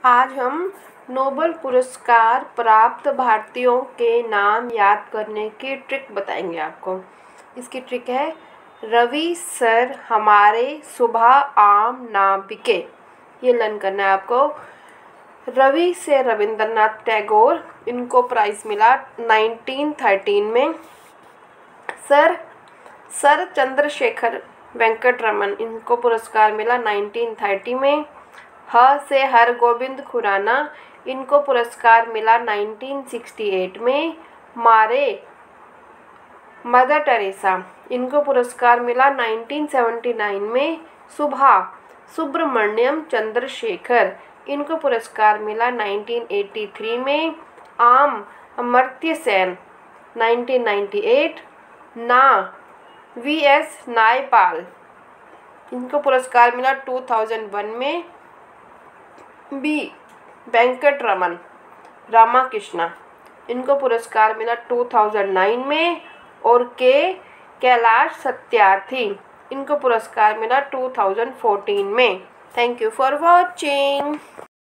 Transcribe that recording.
आज हम नोबेल पुरस्कार प्राप्त भारतीयों के नाम याद करने की ट्रिक बताएंगे आपको। इसकी ट्रिक है, रवि सर हमारे सुबह आम ना बिके। ये लर्न करना है आपको। रवि से रविंद्रनाथ टैगोर, इनको प्राइज़ मिला 1913 में। सर चंद्रशेखर वेंकटरमन, इनको पुरस्कार मिला 1930 में। ह से हरगोविंद खुराना, इनको पुरस्कार मिला 1968 में। मारे मदर टेरेसा, इनको पुरस्कार मिला 1979 में। सुब्रमण्यम चंद्रशेखर, इनको पुरस्कार मिला 1983 में। अमर्त्य सेन 1998। वी.एस. नायपाल, इनको पुरस्कार मिला 2001 में। वेंकटरमन रामाकृष्णा, इनको पुरस्कार मिला 2009 में। और कैलाश सत्यार्थी, इनको पुरस्कार मिला 2014 में। Thank you for watching.